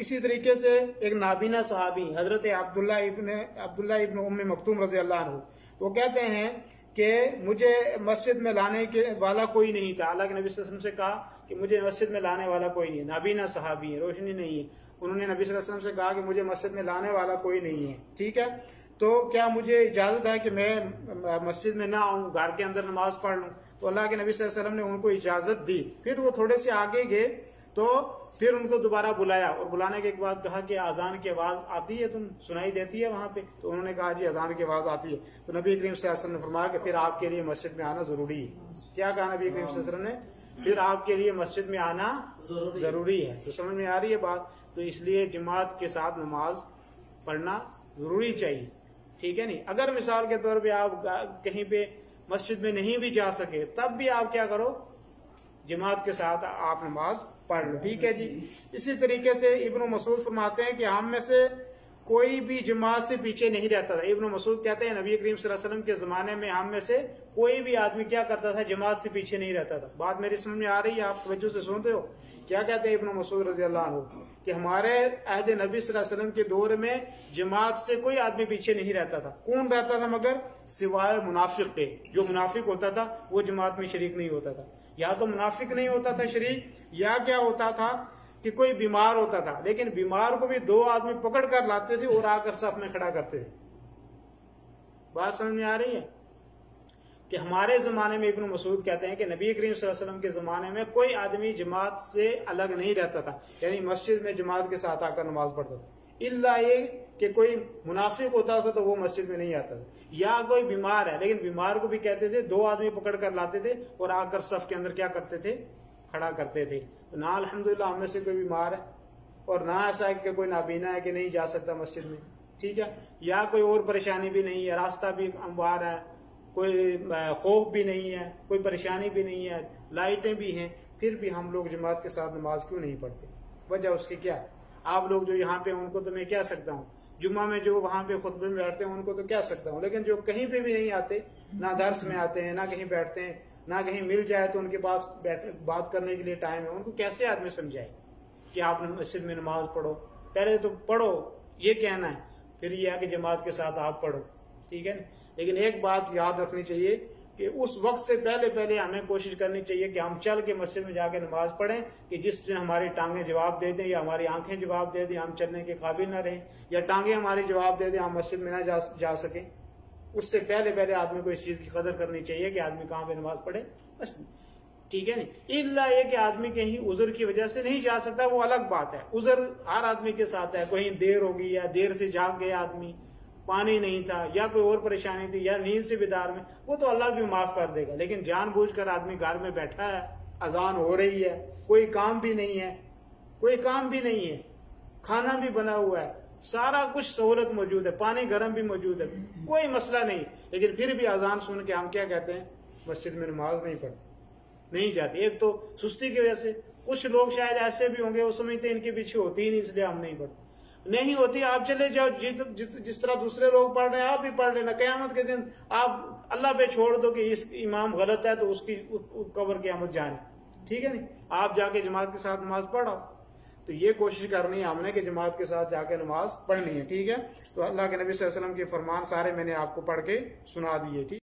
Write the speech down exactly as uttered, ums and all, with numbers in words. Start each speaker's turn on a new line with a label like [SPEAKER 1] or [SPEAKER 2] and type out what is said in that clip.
[SPEAKER 1] इसी तरीके से एक नाबीना सहाबी हजरत अब्दुल्ला इब्न अब्दुल्ला इब्न उम्मे मक्तूम रज़ी अल्लाह अन्हु, वो कहते हैं कि मुझे मस्जिद में लाने के वाला कोई नहीं था। अल्लाह के नबी सल्लल्लाहु अलैहि वसल्लम से कहा कि मुझे मस्जिद में लाने वाला कोई नहीं है। नाबीना सहाबी है, रोशनी नहीं है। उन्होंने नबी सल्लल्लाहु अलैहि वसल्लम से कहा कि मुझे मस्जिद में लाने वाला कोई नहीं है, ठीक है, तो क्या मुझे इजाजत है कि मैं मस्जिद में ना आऊं, घर के अंदर नमाज पढ़ लूं? तो अल्लाह के नबी सल्लल्लाहु अलैहि वसल्लम ने उनको इजाजत दी। फिर वो थोड़े से आगे गए तो फिर उनको दोबारा बुलाया और बुलाने के बाद कहा कि अजान की आवाज आती है, तुम सुनाई देती है वहां पे? तो उन्होंने कहा जी अजान की आवाज आती है। तो नबी करीम सल्लल्लाहु अलैहि वसल्लम ने फरमाया कि फिर आपके लिए मस्जिद में आना जरूरी है। क्या कहा नबी करीम सल्लल्लाहु अलैहि वसल्लम ने? फिर आपके लिए मस्जिद में आना जरूरी है। तो समझ में आ रही है बात? तो इसलिए जमात के साथ नमाज पढ़ना जरूरी चाहिए, ठीक है नहीं। अगर मिसाल के तौर पे आप कहीं पे मस्जिद में नहीं भी जा सके तब भी आप क्या करो, जमात के साथ आप नमाज पढ़ लो, ठीक है जी। इसी तरीके से इब्न मसूद फरमाते हैं कि हम में से कोई भी जमात से पीछे नहीं रहता था। इब्न मसूद कहते हैं नबी करीम सल्लल्लाहु अलैहि वसल्लम के जमाने में हम में से कोई भी आदमी क्या करता था, जमात से पीछे नहीं रहता था। बात मेरी समझ में आ रही है? आप तवज्जो से सुनते हो? क्या कहते हैं इब्न मसूद रज़ी अल्लाह अन्हु कि हमारे अहद नबी सल्लल्लाहु अलैहि वसल्लम के दौर में जमात से कोई आदमी पीछे नहीं रहता था। कौन रहता था मगर? सिवाय मुनाफिक के। जो मुनाफिक होता था वो जमात में शरीक नहीं होता था। या तो मुनाफिक नहीं होता था शरीक, या क्या होता था कि कोई बीमार होता था, लेकिन बीमार को भी दो आदमी पकड़ कर लाते थे और आकर सफ में खड़ा करते थे। बात समझ में आ रही है? कि हमारे जमाने में इब्न मसूद कहते हैं कि नबी करीम सल्लल्लाहु अलैहि वसल्लम के जमाने में कोई आदमी जमात से अलग नहीं रहता था, यानी मस्जिद में जमात के साथ आकर नमाज पढ़ता था। इल्ला ये कि कोई मुनाफिक होता था तो वो मस्जिद में नहीं आता था, या कोई बीमार है, लेकिन बीमार को भी कहते थे दो आदमी पकड़ कर लाते थे और आकर सफ के अंदर क्या करते थे, खड़ा करते थे। तो ना अल्हम्दुलिल्लाह हम में से कोई बीमार है और ना ऐसा है कि कोई नाबीना है कि नहीं जा सकता मस्जिद में, ठीक है, या कोई और परेशानी भी नहीं है, रास्ता भी हमवार है, कोई खौफ भी नहीं है, कोई परेशानी भी नहीं है, लाइटें भी हैं, फिर भी हम लोग जमात के साथ नमाज क्यों नहीं पढ़ते? वजह उसकी क्या है? आप लोग जो यहाँ पे उनको तो मैं कह सकता हूँ, जुम्मा में जो वहां पे खुतबे में बैठते हैं उनको तो कह सकता हूँ, लेकिन जो कहीं पे भी नहीं आते, ना दर्स में आते हैं, ना कहीं बैठते हैं, ना कहीं मिल जाए तो उनके पास बात करने के लिए टाइम है, उनको कैसे आदमी समझाए कि आप मस्जिद में नमाज पढ़ो? पहले तो पढ़ो ये कहना है, फिर यह है कि जमात के साथ आप पढ़ो, ठीक है। लेकिन एक बात याद रखनी चाहिए कि उस वक्त से पहले पहले हमें कोशिश करनी चाहिए कि हम चल के मस्जिद में जाके नमाज पढ़ें, कि जिस दिन हमारी टांगे जवाब दे दें या हमारी आंखें जवाब दे दें, हम चलने के काबिल ना रहें, या टांगे हमारी जवाब दे दें, हम मस्जिद में ना जा, जा सके, उससे पहले पहले आदमी को इस चीज की कदर करनी चाहिए कि आदमी कहाँ पे नमाज पढ़े, बस, ठीक है नहीं। इल्ला ये कि आदमी कहीं उज़र की वजह से नहीं जा सकता, वो अलग बात है। उज़र हर आदमी के साथ है, कहीं देर होगी या देर से जाग गया आदमी, पानी नहीं था या कोई और परेशानी थी या नींद से बेदार में, वो तो अल्लाह भी माफ कर देगा। लेकिन जानबूझकर आदमी घर में बैठा है, अजान हो रही है, कोई काम भी नहीं है, कोई काम भी नहीं है, खाना भी बना हुआ है, सारा कुछ सहूलत मौजूद है, पानी गर्म भी मौजूद है, कोई मसला नहीं, लेकिन फिर भी अजान सुन के हम क्या कहते हैं, मस्जिद में नमाज नहीं पढ़ते, नहीं जाते। एक तो सुस्ती की वजह से, कुछ लोग शायद ऐसे भी होंगे वो समझते इनके पीछे होती ही नहीं इसलिए हम नहीं पढ़ते। नहीं होती, आप चले जाओ, जिस जिस तरह दूसरे लोग पढ़ रहे हैं आप भी पढ़ लेना। क़यामत के दिन आप अल्लाह पे छोड़ दो कि इस इमाम गलत है तो उसकी कब्र क़यामत जाने, ठीक है नहीं, आप जाके जमात के साथ नमाज पढ़ो। तो ये कोशिश करनी है हमने कि जमात के साथ जाके नमाज पढ़नी है, ठीक है। तो अल्लाह के नबी सल्लल्लाहु अलैहि वसल्लम के फरमान सारे मैंने आपको पढ़ के सुना दिए, ठीक।